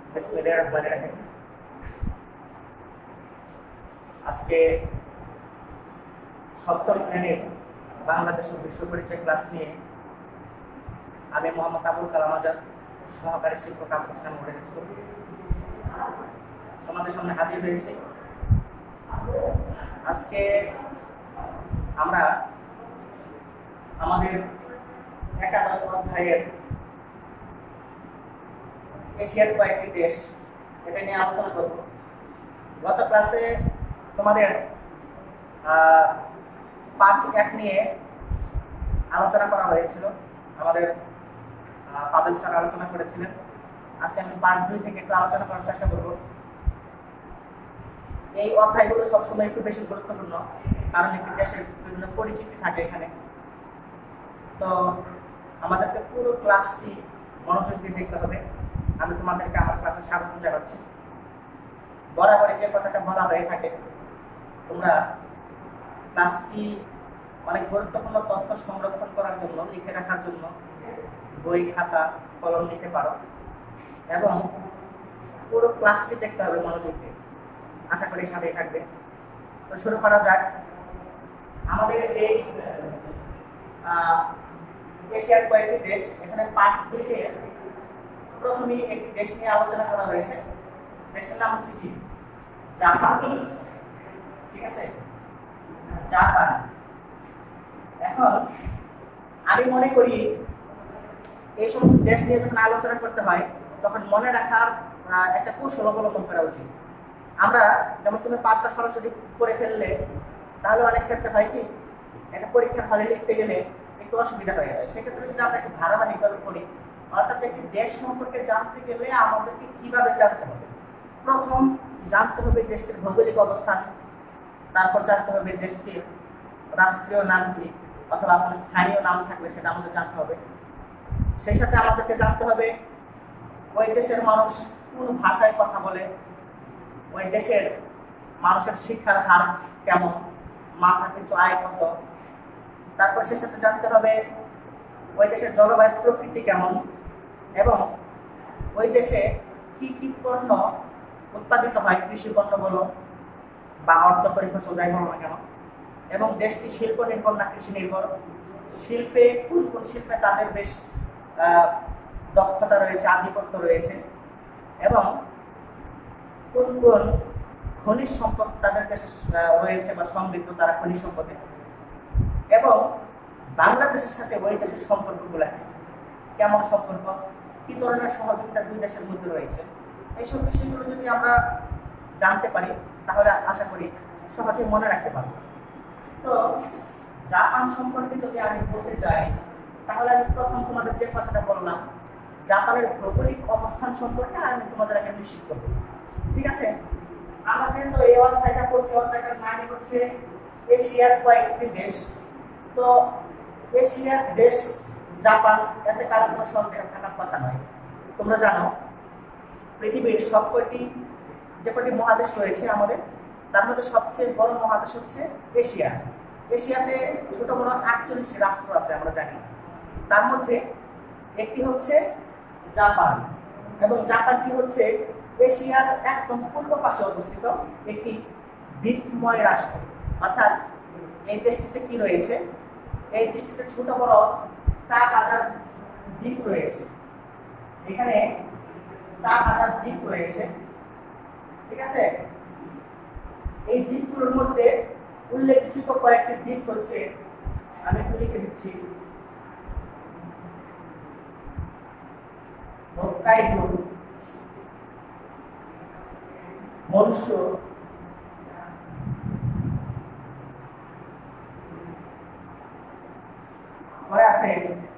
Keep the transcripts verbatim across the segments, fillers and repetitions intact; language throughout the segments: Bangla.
বিসমিল্লাহির রহমানির রহিম। আজকে সপ্তম শ্রেণীর বাংলাদেশ ও বিশ্ব পরিচয় ক্লাস নিয়ে আমি মোহাম্মদ আবুল কালাম আজাদ, সহকারী শিক্ষক, আবুল ইসলাম মডেল স্কুল, তোমাদের সামনে হাজির হয়েছি। আজকে আমরা আমাদের একাদশ অধ্যায়ের এশিয়ার কয়েকটি দেশ এটা নিয়ে আলোচনা করব। গত ক্লাসে তোমাদের পার্ট এক নিয়ে আলোচনা করা হয়েছিল, আমাদের পাবেল স্যার আলোচনা করেছিলেন। আজকে আমি পার্ট দুই থেকে একটু আলোচনা করার চেষ্টা করব। এই অধ্যায়গুলো সবসময় একটু বেশি গুরুত্বপূর্ণ, কারণ একটি দেশের বিভিন্ন পরিচিতি থাকে এখানে। তো আমাদেরকে পুরো ক্লাসটি মনোযোগ দিয়ে দেখতে হবে। আমি তোমাদেরকে আমার ক্লাসে স্বাগত জানাচ্ছি। বরাবরই যে কথাটা বলা হয়ে থাকে, তোমরা ক্লাসটি অনেক গুরুত্বপূর্ণ তথ্য সংরক্ষণ করার জন্য, লিখে রাখার জন্য বই, খাতা, কলম নিতে পারো এবং পুরো ক্লাসটি দেখতে হবে মনোযোগ দিয়ে। আশা করি সাথেই থাকবে। তো শুরু করা যাক। আমাদের এই এশিয়ার কয়েকটি দেশ, এখানে পাঁচ দিকে প্রথমেই একটি দেশ নিয়ে আলোচনা করা হয়েছে। দেশটার নাম হচ্ছে কি? জাপান। ঠিক আছে, জাপান। এখন আমি মনে করি এই সমস্ত দেশ নিয়ে যখন আলোচনা করতে হয় তখন মনে রাখার একটা কৌশল অবলম্বন করা উচিত। আমরা যেমন তুমি পাঠটা সরাসরি করে ফেললে তাহলে অনেক ক্ষেত্রে হয় কি, একটা পরীক্ষার হলে লিখতে গেলে একটু অসুবিধা হয়ে যায়। সেক্ষেত্রে যদি আমরা একটু ধারাবাহিকভাবে করি, অর্থাৎ একটি দেশ সম্পর্কে জানতে গেলে আমাদেরকে কিভাবে জানতে হবে? প্রথম জানতে হবে দেশটির ভৌগোলিক অবস্থান, তারপর জানতে হবে দেশটির রাষ্ট্রীয় নাম কি, অথবা কোনো স্থানীয় নাম থাকলে সেটা আমাদের জানতে হবে। সেই সাথে আমাদেরকে জানতে হবে ওই দেশের মানুষ কোন ভাষায় কথা বলে, ওই দেশের মানুষের শিক্ষার হার কেমন, মাথা পিছু আয় কত। তারপর সেই সাথে জানতে হবে ওই দেশের জলবায়ু প্রকৃতি কেমন এবং ওই দেশে কি কি পণ্য উৎপাদিত হয়, কৃষি পণ্য বলো বা অর্ধপরিপক্ব যাই বলো না কেন, এবং দেশটি শিল্প নির্ভর না কৃষি নির্ভর, শিল্পে কোন কোন শিল্পে তাদের বেশ দক্ষতা রয়েছে, আধিপত্য রয়েছে, এবং কোন কোন খনিজ সম্পদ তাদের দেশে রয়েছে বা সমৃদ্ধ তারা খনিজ সম্পদে, এবং বাংলাদেশের সাথে ওই দেশের সম্পর্কগুলো কেমন সম্পর্ক, কি ধরনের সহযোগিতা দুই দেশের মধ্যে রয়েছে। এইসব বিষয়গুলো যদি আমরা জানতে পারি তাহলে আশা করি সহজে মনে রাখতে পারবো। তো জাপান সম্পর্কে যদি আমি বলতে চাই তাহলে আমি প্রথম তোমাদের যে কথাটা বললাম, জাপানের ভৌগোলিক অবস্থান সম্পর্কে আমি তোমাদের আগে নিশ্চিত করবো। ঠিক আছে, আমরা কিন্তু এই অধ্যায়টা করছি, অধ্যায়টার নামই হচ্ছে এশিয়ার কয়েকটি দেশ। তো এশিয়ার দেশ জাপান, এতে কারো কোনো সন্দেহ থাকার কথা নয়। তোমরা জানো পৃথিবীর সব কয়টি যে কয়টি মহাদেশ রয়েছে আমাদের, তার মধ্যে সবচেয়ে বড় মহাদেশ হচ্ছে এশিয়া। এশিয়াতে ছোট বড় আটচল্লিশটি রাষ্ট্র আছে আমরা জানি। তার মধ্যে একটি হচ্ছে জাপান, এবং জাপানটি হচ্ছে এশিয়ার একদম পূর্ব পাশে অবস্থিত একটি দ্বীপময় রাষ্ট্র। অর্থাৎ এই দেশটিতে কি রয়েছে, এই দেশটিতে ছোট বড় চার হাজার দ্বীপ রয়েছে। এখানে চার হাজার দ্বীপ রয়েছে। ঠিক আছে, এই দ্বীপগুলোর মধ্যে উল্লেখযোগ্য কয়েকটি দ্বীপ হচ্ছে, আমি একটু লিখে দিচ্ছি, হোক্কাইডো, মনসু, পরে আছে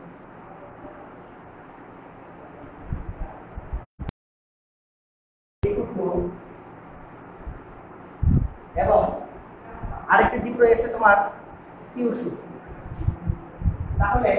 এবং আরেকটি দ্বীপ রয়েছে তোমার কিউশু। তাহলে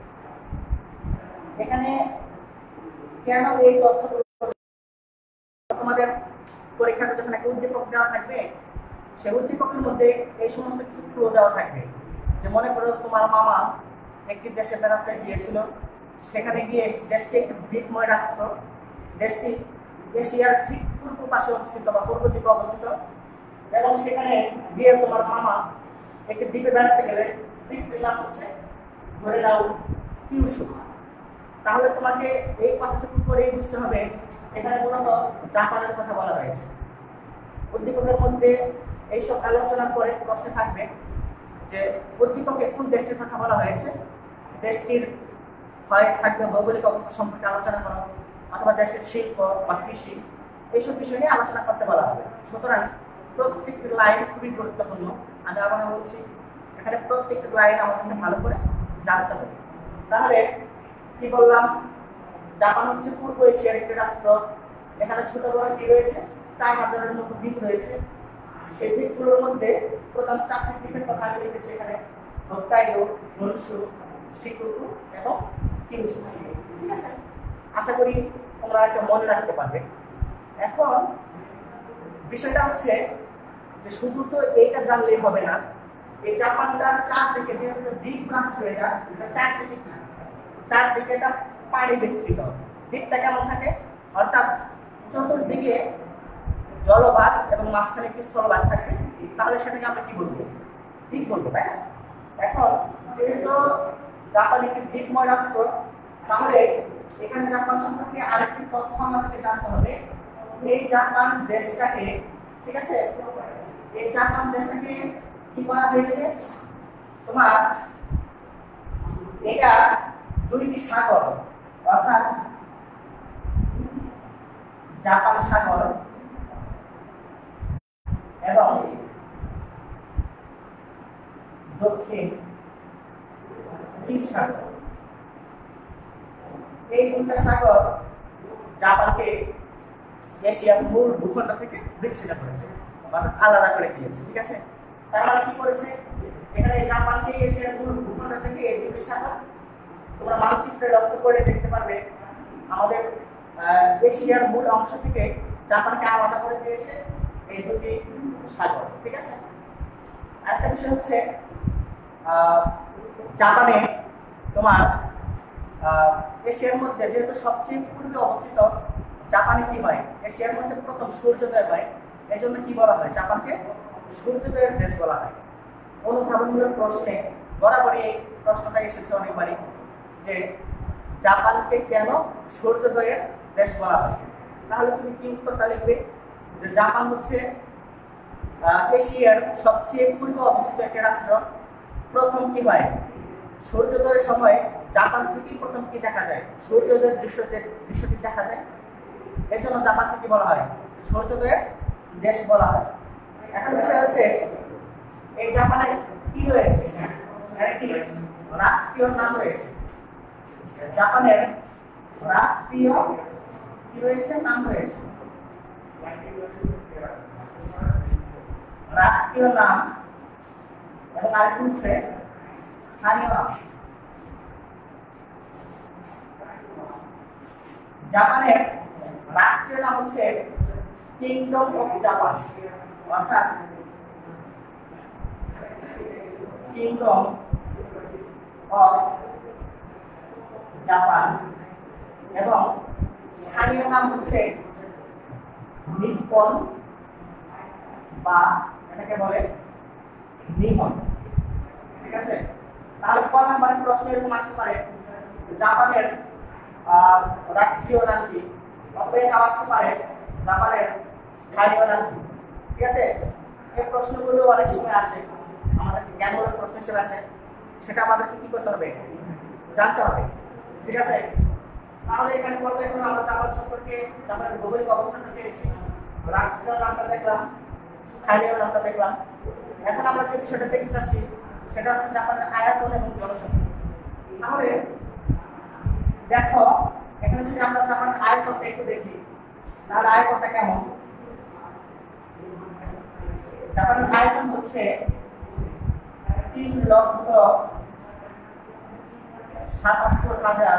এখানে কেন এই তথ্যগুলো তোমাদের পরীক্ষাতে যখন একটা উদ্দীপক দেওয়া থাকবে, সেই উদ্দীপকের মধ্যে এই সমস্ত কিছু ক্লু দেওয়া থাকবে। যে মনে করো তোমার মামা একটি দেশে বেড়াতে গিয়েছিল, সেখানে গিয়ে দেশটি একটি দ্বীপময় রাষ্ট্র, দেশটি এশিয়ার ঠিক পূর্ব পাশে অবস্থিত বা পূর্ব দিকে অবস্থিত, এবং সেখানে গিয়ে তোমার মামা একটি দ্বীপে বেড়াতে গেলে দ্বীপটির নাম হচ্ছে ধরে নাও কিউশু। তাহলে তোমাকে এই কথাটুকু করেই বুঝতে হবে এখানে মূলত জাপানের কথা বলা হয়েছে। উদ্দীপকের মধ্যে এইসব আলোচনার পরে প্রশ্নে থাকবে যে উদ্দীপকে কোন দেশটির কথা বলা হয়েছে, দেশটির হয় থাকবে ভৌগোলিক অবস্থা সম্পর্কে আলোচনা করা, অথবা দেশের শিল্প বা কৃষি, এইসব বিষয় নিয়ে আলোচনা করতে বলা হবে। সুতরাং প্রত্যেকটি লাইন খুবই গুরুত্বপূর্ণ। আমি আবার বলছি, এখানে প্রত্যেকটি লাইন আমাদেরকে ভালো করে জানতে হবে। তাহলে কি বললাম, জাপান হচ্ছে পূর্ব এশিয়ার একটি রাষ্ট্র। এখানে ছোট বড় দ্বীপ রয়েছে, চার হাজারের মতো দ্বীপ রয়েছে। সেই দ্বীপগুলোর মধ্যে প্রধান চারটি দ্বীপের কথা আমি লিখেছি এখানে: হোক্কাইডো, হনশু, শিকুকু এবং কিউশু। ঠিক আছে, আশা করি তোমরা এটা মনে রাখতে পারবে। এখন বিষয়টা হচ্ছে যে শুধু তো এইটা জানলেই হবে না, এই জাপানটার চারদিকে যেহেতু দ্বীপ রাষ্ট্র, এটা চারদিকে কি চারদিকে এটা পানি বেষ্টিত। দ্বীপটা কেমন থাকে, অর্থাৎ চতুর্দিকে জলভাগ এবং মাঝখানে একটি স্থলভাগ থাকবে, তাহলে সেটাকে আমরা কি বলবো, দ্বীপ বলবো, তাই না? এখন যেহেতু জাপান একটি দ্বীপময় রাষ্ট্র, তাহলে এখানে জাপান সম্পর্কে আরেকটি তথ্য আমাদেরকে জানতে হবে। এই জাপান দেশটাকে, ঠিক আছে, এই জাপান দেশটাকে কি করা হয়েছে, তোমার এটা দুইটি সাগর, অর্থাৎ জাপান সাগর এবং দক্ষিণ চীন সাগর, এই দুইটা সাগর জাপানকে এশিয়ার মূল ভূখণ্ড থেকে বিচ্ছিন্ন করেছে, অর্থাৎ আলাদা করে দিয়েছে। ঠিক আছে, তার মানে কি করেছে, এখানে জাপানকে এশিয়ার মূল ভূখণ্ড থেকে এই দুটি সাগর, তোমরা মানচিত্রে লক্ষ্য করে দেখতে পারবে আমাদের এশিয়ার মূল অংশ থেকে জাপানকে আলাদা করে দিয়েছে এই দুটি সাগর। ঠিক আছে, আরেকটা বিষয় হচ্ছে জাপানে তোমার এশিয়ার মধ্যে যেহেতু সবচেয়ে পূর্বে অবস্থিত, জাপানে কি হয়, এশিয়ার মধ্যে প্রথম সূর্যোদয় হয়, এই জন্য কি বলা হয়, জাপানকে সূর্যোদয়ের দেশ বলা হয়। অনুধাবনমূলক প্রশ্নে বরাবরই এই প্রশ্নটা এসেছে অনেকবারই যে জাপানকে কেন সূর্যোদয়ের দেশ বলা হয়। তাহলে তুমি কি উত্তরটা লিখবে, যে জাপান হচ্ছে এশিয়ার সবচেয়ে পূর্বে অবস্থিত একটি রাষ্ট্র। প্রথম কি হয়, সূর্যোদয়ের সময় জাপান থেকেই প্রথম কি দেখা যায়, সূর্যোদয়ের দৃশ্যটি দৃশ্যটি দেখা যায়, এর জন্য জাপানকে কি বলা হয়, সূর্যোদয়ের দেশ বলা হয়। এখন বিষয় হচ্ছে এই জাপানে কি রয়েছে, একটি রাষ্ট্রীয় নাম রয়েছে, জাপানের রাষ্ট্রীয় কি রয়েছে, নাম রয়েছে, রাষ্ট্রীয় নাম এবং আরেকটি হচ্ছে স্থানীয় নাম। জাপানের রাষ্ট্রীয় নাম হচ্ছে কিংডম অফ জাপান, অর্থাৎ কিংডম অফ জাপান, এবং স্থানীয় নাম হচ্ছে নিপ্পন বা এটাকে বলে নিহন। ঠিক আছে, তাহলে ক নাম্বারের প্রশ্ন এরকম আসতে পারে, জাপানের রাষ্ট্রীয় নাম কি, অথবা এটা আসতে পারে জাপানের স্থানীয় নাম কি। ঠিক আছে, এই প্রশ্নগুলো অনেক সময় আসে, আমাদের জ্ঞানমূলক প্রশ্ন হিসেবে আসে, সেটা আমাদেরকে কি করতে হবে, জানতে হবে। ঠিক আছে, তাহলে এখানে পর্যায়ে এখন আমরা জাপান সম্পর্কে, জাপানের ভৌগোলিক অবস্থানটা জেনেছি, রাষ্ট্রীয় নামটা দেখলাম, স্থানীয় নামটা দেখলাম। এখন আমরা যে বিষয়টা দেখতে চাচ্ছি সেটা হচ্ছে জাপানের আয়তন এবং জনসংখ্যা। তাহলে দেখো এখানে যদি আমরা জাপানের আয়তনটা একটু দেখি, তাহলে আয়তনটা কেমন, জাপানের আয়তন হচ্ছে তিন লক্ষ সাতাত্তর হাজার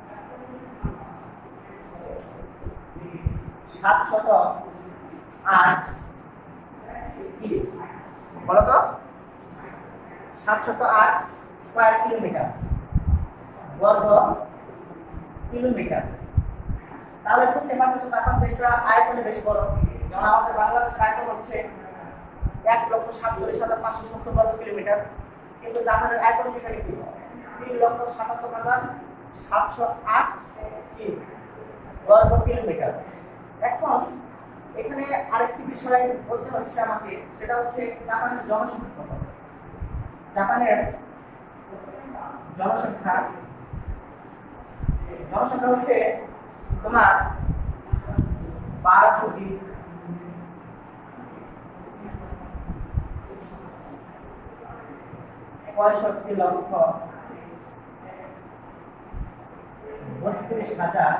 সাতশত আট কিলো, বলতো সাতশত আট স্কোয়ার কিলোমিটার, বর্গ কিলোমিটার। তাহলে বুঝতে পারতেছো জাপান দেশটা আয়তনে বেশ বড়। যেমন আমাদের বাংলাদেশের আয়তন হচ্ছে এক লক্ষ সাতচল্লিশ হাজার পাঁচশো সত্তর বর্গ কিলোমিটার, কিন্তু জাপানের আয়তন সেখানে কি তিন লক্ষ সাতাত্তর হাজার সাতশো আট বর্গ কিলোমিটার। এখন এখানে আরেকটি বিষয় বলতে হচ্ছে আমাকে, সেটা হচ্ছে জাপানের জনসংখ্যা কত। জাপানের জনসংখ্যা জনসংখ্যা হচ্ছে তোমার বারো কোটি পঁয়ষট্টি লক্ষ বত্রিশ হাজার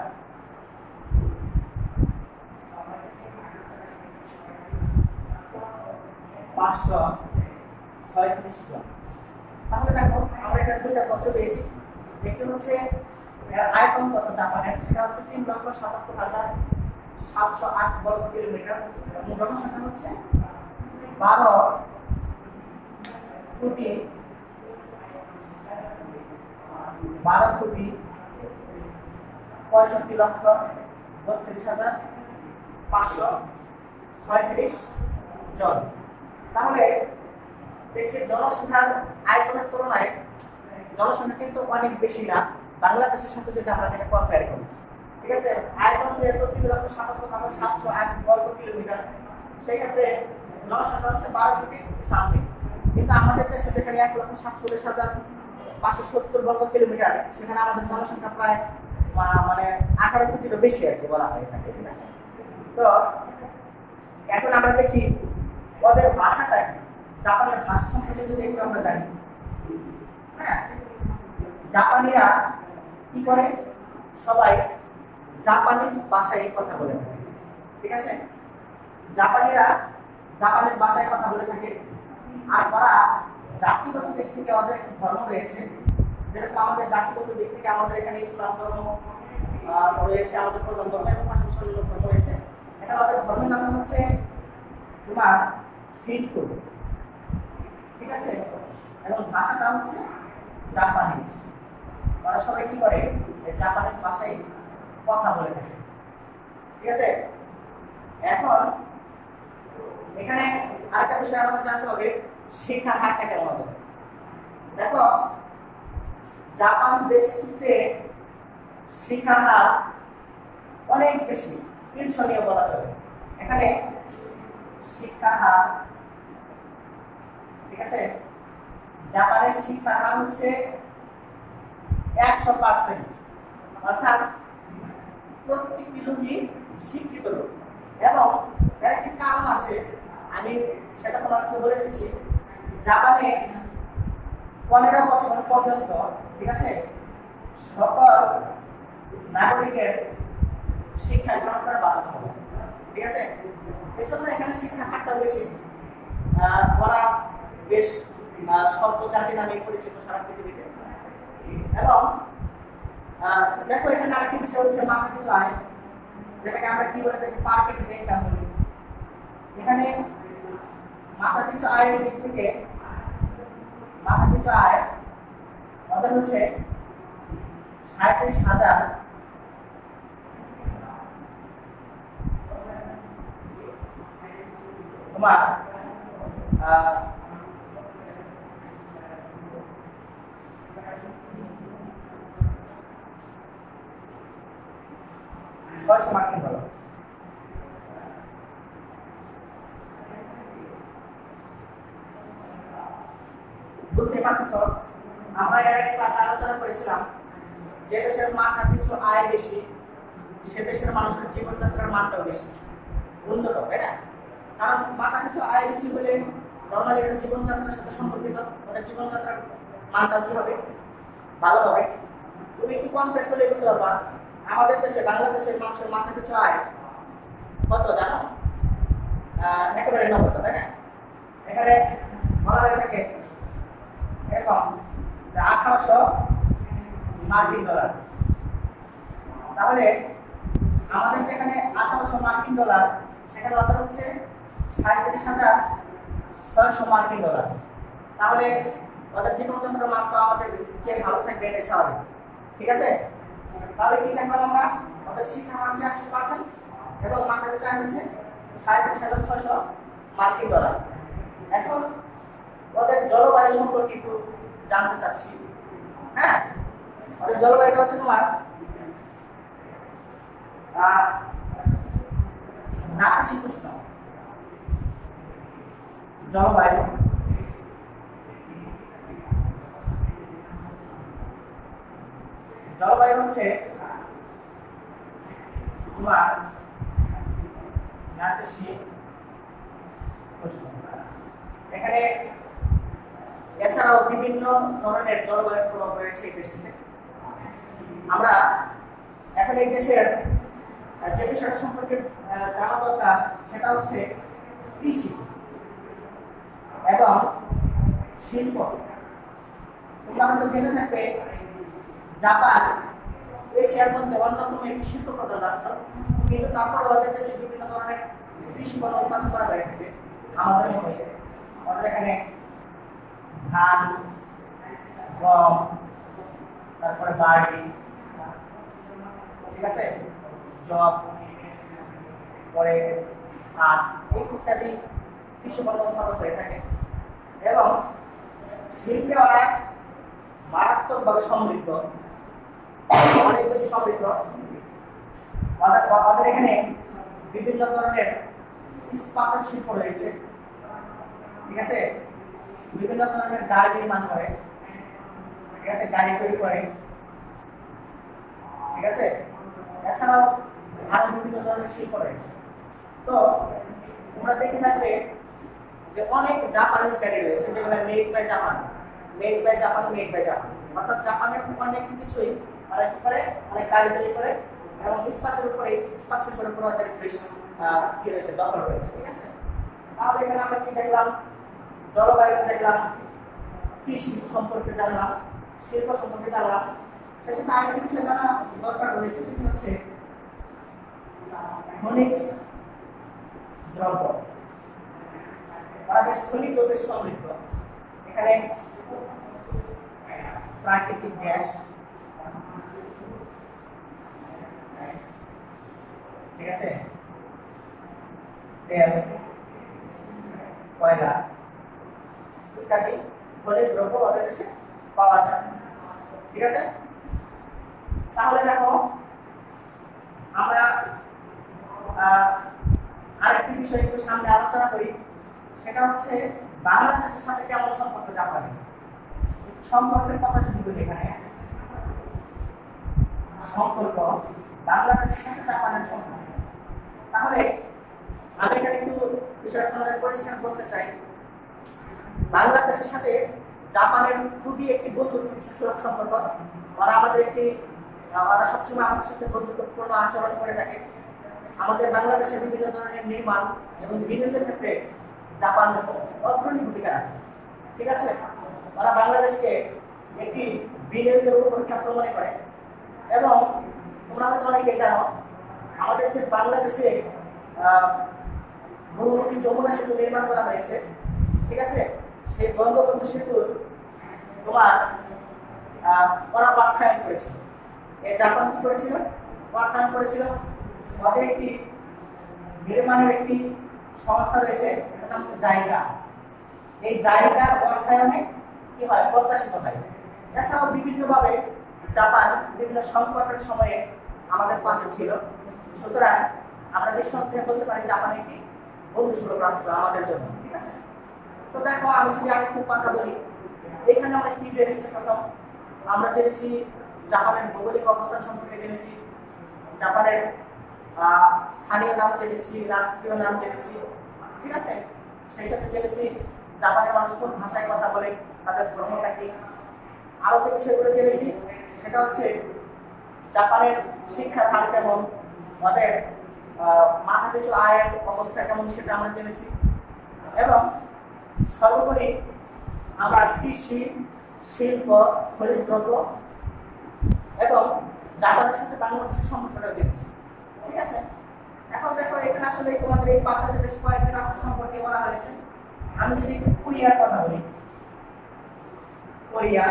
পাঁচশো ছয়ত্রিশ জন। তাহলে দেখো আমরা এখানে দুইটা তথ্য পেয়েছি। একটি হচ্ছে আয়তন কত জাপানের, সেটা হচ্ছে তিন লক্ষ সাতাত্তর হাজার সাতশো আট বর্গ কিলোমিটার, এবং জনসংখ্যা হচ্ছে বারো কোটি বারো কোটি পঁয়ষট্টি লক্ষ বত্রিশ হাজার পাঁচশো ছয়ত্রিশ জন। তাহলে দেশের জনসংখ্যার আয়তনের তুলনায় জনসংখ্যা কিন্তু অনেক বেশি না বাংলাদেশের সাথে যদি আমরা এটা কম্পেয়ার করি। ঠিক আছে, আয়তন যেহেতু তিন লক্ষ সাতাত্তর হাজার সাতশো আট বর্গ কিলোমিটার, সেক্ষেত্রে জনসংখ্যা হচ্ছে বারো কোটি সামথিং। কিন্তু আমাদের দেশে যেখানে এক লক্ষ সাতচল্লিশ হাজার পাঁচশো সত্তর বর্গ কিলোমিটার, সেখানে আমাদের জনসংখ্যা প্রায় মানে আঠারো কোটিরও বেশি আর কি বলা হয় এখানে। ঠিক আছে, তো এখন আমরা দেখি ওদের ভাষাটা কি। জাপানের ভাষা সম্পর্কে যদি একটু আমরা জানি, হ্যাঁ, জাপানিরা কি করে, সবাই জাপানিজ ভাষায় কথা বলে থাকে। ঠিক আছে, জাপানিরা জাপানিজ ভাষায় কথা বলে থাকে। আর ওরা জাতিগত দিক থেকে ওদের একটা ধর্ম রয়েছে, যেরকম আমাদের জাতিগত দিক থেকে আমাদের এখানে ইসলাম ধর্ম রয়েছে, আমাদের প্রধান ধর্ম, এবং পাশাপাশি অন্য ধর্ম রয়েছে। এটা ওদের ধর্মের নাম হচ্ছে তোমার সিনটো। ঠিক আছে, এবং ভাষাটা হচ্ছে জাপানিজ। ওরা সবাই কি করে, জাপানিজ ভাষায় কথা বলে থাকে। ঠিক আছে, এখন এখানে আরেকটা বিষয় আমাদের জানতে হবে, শিক্ষার হারটা কেমন হবে। দেখো জাপান দেশটিতে শিক্ষার হার অনেক বেশি, ঈর্ষণীয় বলা চলে। এখানে শিক্ষার হার, ঠিক আছে, জাপানের শিক্ষার হার হচ্ছে একশো পার্সেন্ট, অর্থাৎ প্রত্যেকটি লোকই শিক্ষিত লোক। এবং এর একটি কারণ আছে, আমি সেটা তোমাকে বলে দিচ্ছি। জাপানে পনেরো বছর পর্যন্ত, ঠিক আছে, সকল নাগরিকের শিক্ষা গ্রহণ করা বাধ্যতামূলক। ঠিক আছে, এই জন্য এখানে শিক্ষার হারটা বেশি। ওরা বেশ স্বল্প জাতি নামে পরিচিত সারা পৃথিবীতে। এবং দেখো এখানে আরেকটি বিষয় হচ্ছে মাথা পিছু আয়, যেটাকে আমরা কি বলে থাকি পার ক্যাপিটা ইনকাম বলি। এখানে মাথা পিছু আয়ের দিক থেকে মাথা পিছু আয় ওদের হচ্ছে সাঁত্রিশ হাজার তোমার ছয়শো মার্কিন ডলার। বুঝতে পারতেছ, আমরা এর এক ক্লাসে আলোচনা করেছিলাম যে দেশের মাথা পিছু আয় বেশি, সে দেশের মানুষের জীবনযাত্রার মানটাও বেশি উন্নত, তাই না? কারণ মাথা পিছু আয় বেশি হলে নর্মালি এর জীবনযাত্রার সাথে সম্পর্কিত, ওদের জীবনযাত্রার মানটা কি হবে, ভালো হবে। তুমি একটু কম্পেয়ার করলে বুঝতে পারবা আমাদের দেশে বাংলাদেশের মানুষের মাথা পিছু আয় কত জানো? একেবারে নগদ, তাই না? এখানে বলা হয়ে থাকে এরকম আঠারোশো মার্কিন ডলার। তাহলে আমাদের যেখানে আঠারোশো মার্কিন ডলার, সেখানে ওদের হচ্ছে সাঁত্রিশ হাজার ছয়শো মার্কিন ডলার। তাহলে ওদের জীবনযাত্রার মাত্রা আমাদের যে ভালো থাকবে এটা স্বাভাবিক। ঠিক আছে, তাহলে কি দেখলাম আমরা, ওদের ওদের শিক্ষা মান হচ্ছে একশো পার্সেন্ট এবং মাথায় চায় হচ্ছে সাড়ে তিন হাজার ছয়শো মার্কিন ডলার। এখন ওদের জলবায়ু সম্পর্কে একটু জানতে চাচ্ছি। হ্যাঁ, ওদের জলবায়ুটা হচ্ছে তোমার নাতিশীতোষ্ণ জলবায়ু। জলবায়ু হচ্ছে তোমার নাতিশীতোষ্ণ। এখানে এছাড়াও বিভিন্ন ধরনের জলবায়ুর প্রভাব রয়েছে এই দেশটিতে। আমরা এখন এই দেশের যে বিষয়টা সম্পর্কে জানা দরকার সেটা হচ্ছে কৃষি এবং শিল্প। তোমরা হয়তো জেনে থাকবে জাপান এশিয়ার মধ্যে অন্যতম একটি শিল্প প্রধান রাষ্ট্র, কিন্তু তারপরে ওদের দেশে বিভিন্ন ধরনের কৃষি পণ্য উৎপাদন করা হয়ে থাকে। আমাদের সময় আমাদের এখানে ধান, গম, তারপরে বাড়ি, ঠিক আছে, জব, পরে আখ ইত্যাদি কৃষি পণ্য উৎপাদন হয়ে থাকে এবং শিল্পে ওরা মারাত্মকভাবে সমৃদ্ধ, অনেক বেশি সমৃদ্ধ। ওদের এখানে বিভিন্ন ধরনের ইস্পাতের শিল্প রয়েছে, ঠিক আছে, বিভিন্ন ধরনের গাড়ি নির্মাণ করে, ঠিক আছে, গাড়ি তৈরি করে, ঠিক আছে। এছাড়াও আরো বিভিন্ন ধরনের শিল্প রয়েছে। তো তোমরা দেখে থাকবে যে অনেক জাপানিজ গাড়ি রয়েছে যেগুলো made by Japan, made by Japan, made by Japan, অর্থাৎ জাপানের অনেক কিছুই তারা কি করে, অনেক গাড়ি তৈরি করে এবং ইস্পাতের উপরে, ইস্পাত শিল্পের উপর তাদের বেশ কি রয়েছে, দখল রয়েছে, ঠিক আছে। তাহলে এখানে আমরা কি দেখলাম, জলবায়ুটা দেখলাম, কৃষি সম্পর্কে জানলাম, শিল্প সম্পর্কে জানলাম। সেই সাথে আরেকটা বিষয় জানা দরকার রয়েছে, সেটা হচ্ছে খনিজ দ্রব্য। ওরা বেশ খনিজ দ্রব্যে সমৃদ্ধ। এখানে প্রাকৃতিক গ্যাস, ঠিক আছে, তেল, কয়লা ইত্যাদি খনিজ দ্রব্য ওদের দেশে পাওয়া যায়, ঠিক আছে। তাহলে দেখো আমরা আরেকটি বিষয় একটু সামনে আলোচনা করি, সেটা হচ্ছে বাংলাদেশের সাথে কেমন সম্পর্ক জাপানের। সম্পর্কের কথা যদি বলি, এখানে সম্পর্ক বাংলাদেশের সাথে জাপানের সম্পর্ক, তাহলে আমি এখানে একটু বিষয়টা তোমাদের পরিষ্কার বলতে চাই। বাংলাদেশের সাথে জাপানের খুবই একটি বন্ধুত্ব সুলভ সম্পর্ক। ওরা আমাদের একটি ওরা সবসময় আমাদের সাথে বন্ধুত্বপূর্ণ আচরণ করে থাকে। আমাদের বাংলাদেশের বিভিন্ন ধরনের নির্মাণ এবং বিনিয়োগের ক্ষেত্রে জাপান অগ্রণী ভূমিকা রাখে, ঠিক আছে। ওরা বাংলাদেশকে একটি বিনিয়োগের উপর ক্ষেত্র মনে করে এবং তোমরা হয়তো অনেকেই জানো আমাদের যে বাংলাদেশে বহুমুখী যমুনা সেতু নির্মাণ করা হয়েছে, ঠিক আছে, সেই বঙ্গবন্ধু সেতু তোমার ওরা অর্থায়ন করেছিল। এই জাপান কি করেছিল, অর্থায়ন করেছিল। ওদের একটি নির্মাণের একটি সংস্থা রয়েছে, এটার নাম হচ্ছে জায়গা। এই জায়গার অর্থায়নে কি হয়, প্রত্যাশিত হয়। এছাড়াও বিভিন্নভাবে জাপান বিভিন্ন সংকটের সময়ে আমাদের পাশে ছিল। সুতরাং আমরা নিঃসন্দেহে বলতে পারি জাপান একটি বন্ধুসুলভ রাষ্ট্র আমাদের জন্য, ঠিক আছে। তো দেখো আমি যদি আরেকটু কথা বলি, এখানে আমরা কি জেনেছি, প্রথম আমরা জেনেছি জাপানের ভৌগোলিক অবস্থান সম্পর্কে জেনেছি, জাপানের স্থানীয় নাম জেনেছি, রাষ্ট্রীয় নাম জেনেছি, ঠিক আছে। সেই সাথে জেনেছি জাপানের মানুষ কোন ভাষায় কথা বলে, তাদের ধর্মটা কি। আরো যে বিষয়গুলো জেনেছি সেটা হচ্ছে জাপানের শিক্ষার হার কেমন, ওদের মাথা পিছু আয়ের অবস্থা কেমন সেটা আমরা জেনেছি এবং সর্বোপরি আমরা কৃষি, শিল্প, খনিজ দ্রব্য এবং জাপানের সাথে বাংলাদেশের সম্পর্কটা জেনেছি, ঠিক আছে। এখন দেখো এখানে আসলে তোমাদের এই পাতাতে বেশ কয়েকটি রাষ্ট্র সম্পর্কে বলা হয়েছে। আমি যদি কোরিয়ার কথা বলি, কোরিয়া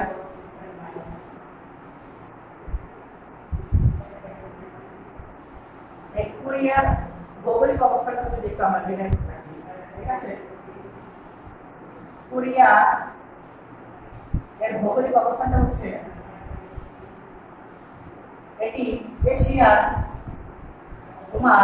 কোরিয়ার ভৌগোলিক অবস্থানটা যদি একটু আমরা জেনে রাখি, ঠিক আছে? কোরিয়া এর ভৌগোলিক অবস্থানটা হচ্ছে এটি এশিয়ার তোমার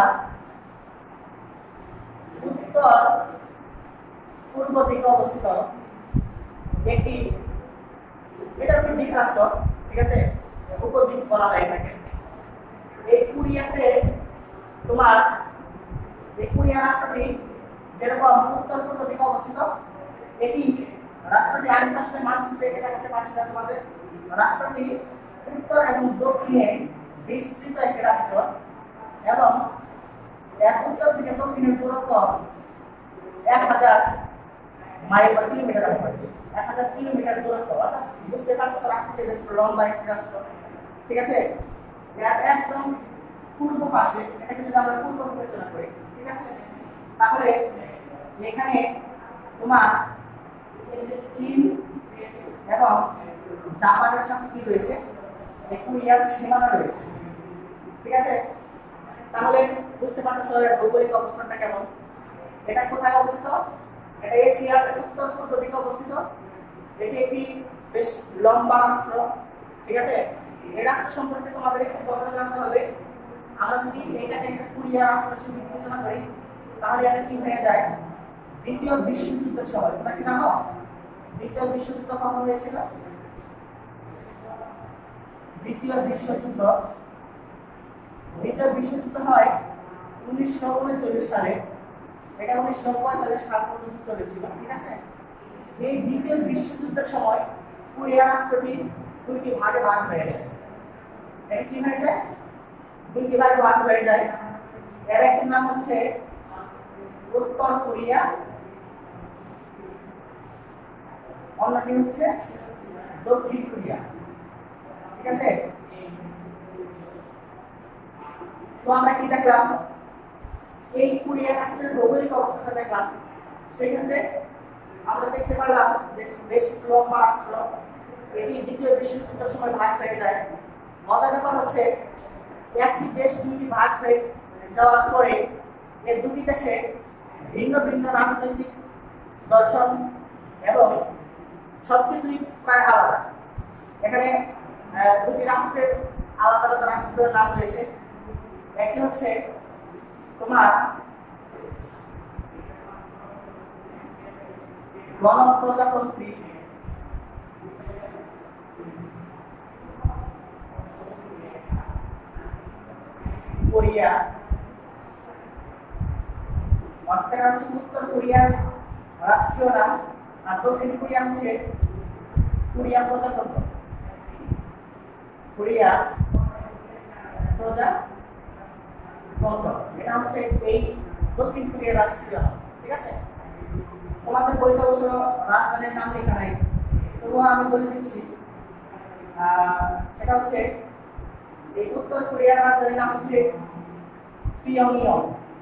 উত্তর পূর্ব দিকে অবস্থিত একটি, এটা একটি দ্বীপ রাষ্ট্র, ঠিক আছে? উপদ্বীপ বলা হয় এটাকে। এই কোরিয়াতে তোমার এই কোরিয়া রাষ্ট্রটি যেরকম উত্তর পূর্ব দিকে অবস্থিত, এটি রাষ্ট্রটি আমি আসলে মানচিত্রে দেখাতে পারছি না তোমাদের। রাষ্ট্রটি উত্তর এবং দক্ষিণে বিস্তৃত একটি রাষ্ট্র এবং এক উত্তর থেকে দক্ষিণের দূরত্ব এক হাজার মাইল বা কিলোমিটার হবে, এক হাজার কিলোমিটার দূরত্ব। অর্থাৎ বুঝতে পারছো রাষ্ট্রটি বেশ লম্বা একটি রাষ্ট্র, ঠিক আছে? একদম পূর্ব পাশে, এটাকে যদি আমরা পূর্ব বিবেচনা করি, ঠিক আছে, তাহলে এখানে তোমার চীন এবং জাপানের সাথে কি রয়েছে, কোরিয়ার সীমানা রয়েছে, ঠিক আছে? তাহলে বুঝতে পারতেছো এর ভৌগোলিক অবস্থানটা কেমন। এটা কোথায় অবস্থিত? এটা এশিয়ার উত্তর পূর্ব দিকে অবস্থিত। এটি একটি বেশ লম্বা রাষ্ট্র, ঠিক আছে? এই রাষ্ট্র সম্পর্কে তোমাদের একটু কথা জানতে হবে। আমরা যদি এটাকে একটা কোরিয়া রাষ্ট্র হিসেবে বিবেচনা করি, তাহলে এটা কি হয়ে যায়? দ্বিতীয় বিশ্বযুদ্ধের সময়, তোমরা কি জানো দ্বিতীয় বিশ্বযুদ্ধ কখন হয়েছিল? দ্বিতীয় বিশ্বযুদ্ধ দ্বিতীয় বিশ্বযুদ্ধ হয় উনিশশো উনচল্লিশ সালে। এটা উনিশশো পঁয়তাল্লিশ সাল পর্যন্ত চলেছিল, ঠিক আছে? এই দ্বিতীয় বিশ্বযুদ্ধের সময় কোরিয়া রাষ্ট্রটি দুইটি ভাগে ভাগ হয়ে যায়। এটা কি হয়ে যায়? দুইটি ভাগে ভাগ হয়ে যায়। এর একটির নাম হচ্ছে উত্তর কোরিয়া, অন্যটি হচ্ছে দক্ষিণ কোরিয়া, ঠিক আছে? তো আমরা কি দেখলাম? এই কোরিয়া রাষ্ট্রের ভৌগোলিক অবস্থাটা দেখলাম। সেক্ষেত্রে আমরা দেখতে পারলাম যে বেশ লম্বা রাষ্ট্র, এটি দ্বিতীয় বিশ্বযুদ্ধের সময় ভাগ হয়ে যায়। মজার ব্যাপার হচ্ছে একটি দেশ দুইটি ভাগ হয়ে যাওয়ার পরে এই দুটি দেশে ভিন্ন ভিন্ন রাজনৈতিক দর্শন এবং সবকিছুই প্রায় আলাদা। এখানে দুটি রাষ্ট্রের আলাদা আলাদা রাষ্ট্রের নাম রয়েছে। একটি হচ্ছে তোমার গণপ্রজাতন্ত্রী কোরিয়া, অর্থাৎ হচ্ছে উত্তর কোরিয়ার রাষ্ট্রীয় নাম, আর দক্ষিণ কোরিয়া হচ্ছে কোরিয়া প্রজাতন্ত্র, কোরিয়া প্রজাতন্ত্র। এটা হচ্ছে এই দক্ষিণ কোরিয়ার রাষ্ট্রীয় নাম, ঠিক আছে? তোমাদের বইতে অবশ্য রাজধানীর নাম লেখা নাই, তবুও আমি বলে দিচ্ছি। সেটা হচ্ছে এই উত্তর কোরিয়ার রাজধানীর নাম হচ্ছে পিয়ংইয়ং,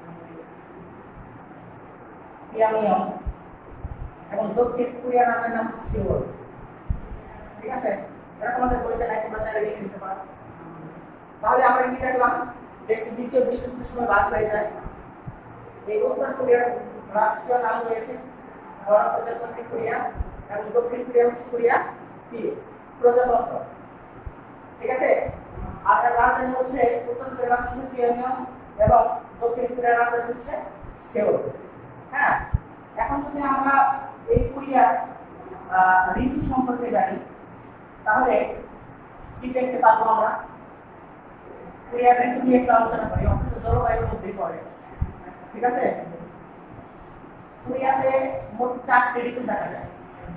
পিয়ংইয়ং, এবং দক্ষিণ কোরিয়ার রাজধানীর নাম হচ্ছে সিওল, ঠিক আছে? এটা তোমাদের বইতে নাই, তোমরা চাইলে লিখে নিতে পারো। তাহলে আমরা কি দেখলাম? দেশটি দ্বিতীয় বিশ্বযুদ্ধের সময় ভাগ হয়ে যায়। এই উত্তর কোরিয়ার রাষ্ট্রীয় নাম রয়েছে গণপ্রজাতন্ত্রী কোরিয়া এবং দক্ষিণ কোরিয়া হচ্ছে কোরিয়া কি প্রজাতন্ত্র, ঠিক আছে? আর এর রাজধানী হচ্ছে উত্তর কোরিয়ার রাজধানী হচ্ছে পিয়ংইয়ং এবং দক্ষিণ কোরিয়ার রাজধানী হচ্ছে সেউল। হ্যাঁ, এখন যদি আমরা এই কোরিয়ার ঋতু সম্পর্কে জানি, তাহলে কি দেখতে পাবো? আমরা কোরিয়ার ঋতু নিয়ে একটু আলোচনা করি, অর্থাৎ জলবায়ুর মধ্যেই পড়ে, ঠিক আছে? কোরিয়াতে মোট চারটি ঋতু দেখা যায়,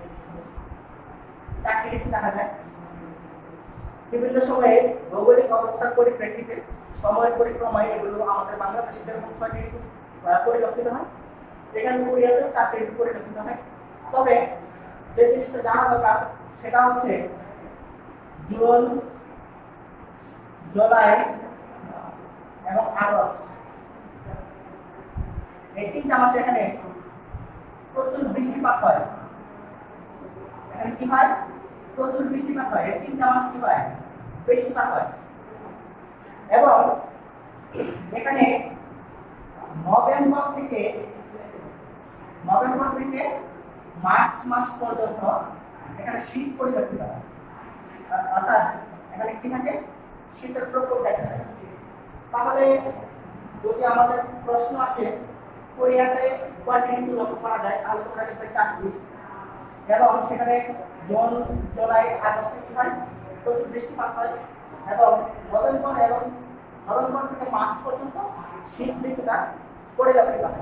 চারটি ঋতু দেখা যায় বিভিন্ন সময়ে ভৌগোলিক অবস্থার পরিপ্রেক্ষিতে, সময়ের পরিক্রমায় এগুলো আমাদের বাংলাদেশে যেরকম ছয়টি ঋতু পরিলক্ষিত হয়, এখানে কোরিয়াতেও চারটি ঋতু পরিলক্ষিত হয়। তবে যে জিনিসটা জানা দরকার সেটা হচ্ছে জুন, জুলাই এবং আগস্ট, এই তিনটা মাসে এখানে প্রচুর বৃষ্টিপাত হয়। এখানে কি হয়? প্রচুর বৃষ্টিপাত হয়। এই তিনটা মাস কি হয়? বৃষ্টিপাত হয়। এবং এখানে নভেম্বর থেকে নভেম্বর থেকে মার্চ মাস পর্যন্ত এখানে শীত পরিলক্ষিত হয়, অর্থাৎ এখানে কি থাকে, শীতের প্রকোপ দেখা যায়। তাহলে যদি আমাদের প্রশ্ন আসে কোরিয়াতে কয়টি ঋতু লক্ষ্য করা যায়, তাহলে তোমরা লিখবে চারটি, এবং সেখানে জুন জুলাই আগস্টে কি হয়, প্রচুর বৃষ্টিপাত হয়, এবং নভেম্বর এবং নভেম্বর থেকে মার্চ পর্যন্ত শীত ঋতুটা পরিলক্ষিত হয়।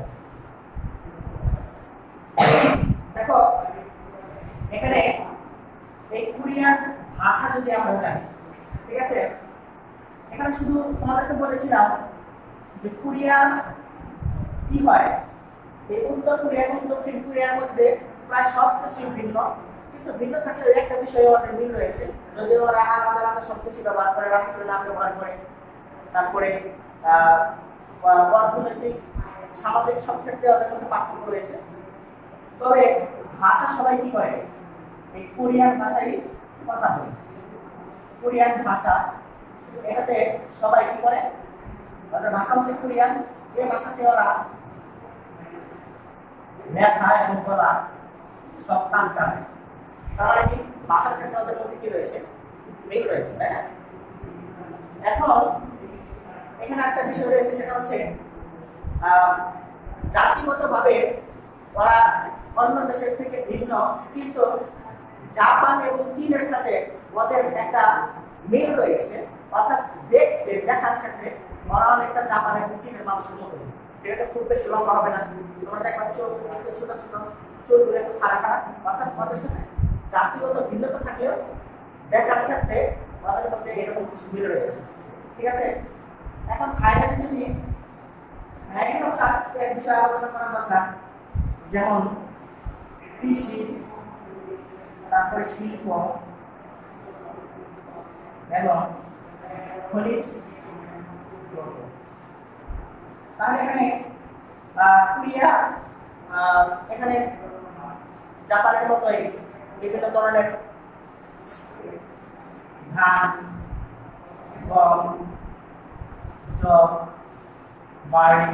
দেখো এখানে এই কোরিয়ান ভাষা যদি আমরা জানি, ঠিক আছে, এখানে শুধু তোমাদেরকে বলেছিলাম যে কোরিয়া কি হয়, এই উত্তর কোরিয়া এবং দক্ষিণ কোরিয়ার মধ্যে প্রায় সব কিছু ভিন্ন, কিন্তু ভিন্ন থাকলেও একটা বিষয়ে ওদের মিল রয়েছে, যদিও ওরা আলাদা আলাদা সবকিছু ব্যবহার করে, রাষ্ট্রের নাম ব্যবহার করে, তারপরে অর্থনৈতিক সামাজিক সব ক্ষেত্রে ওদের মধ্যে পার্থক্য রয়েছে। তবে ভাষা সবাই কি করে, এই কোরিয়ান ভাষাই কথা বলে, কোরিয়ান ভাষা, এটাতে সবাই কি করে, ওদের ভাষা হচ্ছে কোরিয়ান। এই ভাষাতে ওরা লেখা এবং বলা সব কাজ জানে, তাহলে কি ভাষার ক্ষেত্রে ওদের মধ্যে কি রয়েছে, মিল রয়েছে, তাই না? এখন এখানে একটা বিষয় রয়েছে, সেটা হচ্ছে জাতিগতভাবে ওরা অন্য দেশের থেকে ভিন্ন, কিন্তু জাপান এবং চীনের সাথে ওদের একটা মিল রয়েছে, অর্থাৎ দেখতে দেখার ক্ষেত্রে ওরা অনেকটা জাপান এবং চীনের মানুষের মতো, ঠিক আছে, খুব বেশি লম্বা হবে না, তোমরা দেখবা চোখ একটু ছোট ছোট, চোখগুলো একটু খাড়া খাড়া, অর্থাৎ ওদের সাথে জাতিগত ভিন্নতা থাকলেও দেখার ক্ষেত্রে ওদের মধ্যে এরকম কিছু মিল রয়েছে, ঠিক আছে। এখন ফাইনালি যদি এক বিষয়ে আলোচনা করা দরকার, যেমন কৃষি, তারপরে শিল্প এবং খনিজ। তাহলে এখানে কোরিয়া এখানে জাপানের মতোই বিভিন্ন ধরনের ধান, গম, জব, বাড়ি,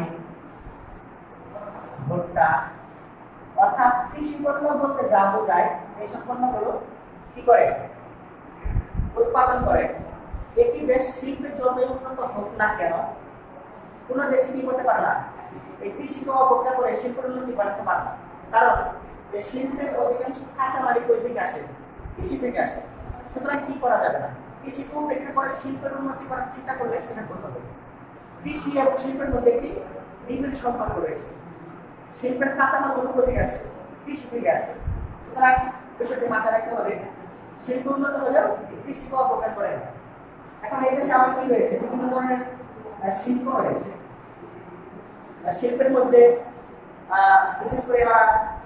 ভুট্টা, অর্থাৎ কৃষি পণ্য বলতে যা বোঝায় এইসব পণ্যগুলো কি করে, উৎপাদন করে। একটি দেশ শিল্পে যতই উন্নত হোক না কেন, কোন দেশে কি করতে পারে না, এই কৃষিকে অবজ্ঞা করে শিল্পের উন্নতি বাড়াতে পারে না, কারণ এই শিল্পের অধিকাংশ কাঁচামাল কই থেকে আসে, কৃষি থেকে আসে। সুতরাং কি করা যাবে না, কৃষিকে উপেক্ষা করে শিল্পের উন্নতি করার চিন্তা করলে সেটা করতে হবে। কৃষি এবং শিল্পের মধ্যে একটি নিবিড় সম্পর্ক রয়েছে, শিল্পের কাঁচামাল কোথা থেকে আসে, কৃষি থেকে আসে। সুতরাং বিষয়টি মাথায় রাখতে হবে, শিল্প উন্নত হলেও কৃষিকে অবজ্ঞা করে না। এখন এই দেশে আমার কি রয়েছে, বিভিন্ন ধরনের শিল্প রয়েছে, শিল্পের মধ্যে বিশেষ করে এরা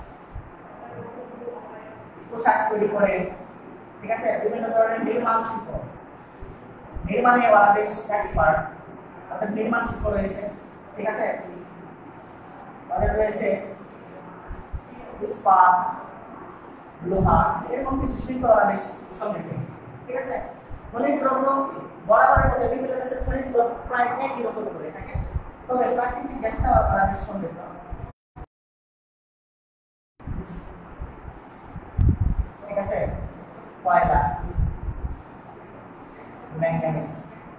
পোশাক তৈরি করে, ঠিক আছে, বিভিন্ন ধরনের নির্মাণ শিল্প, নির্মাণে ওরা বেশ এক্সপার্ট, অর্থাৎ নির্মাণ শিল্প রয়েছে, ঠিক আছে, ওদের রয়েছে ইস্পাত, লোহা, এরকম কিছু শিল্প ওরা বেশ সমৃদ্ধ, ঠিক আছে। খনিজ দ্রব্য বরাবরের মধ্যে বিভিন্ন দেশের খনিজ দ্রব্য প্রায় একই রকম করে থাকে, তবে প্রাকৃতিক গ্যাসটা ওরা বেশ সমৃদ্ধ, ঠিক আছে। কয়লা, ম্যাঙ্গানিজ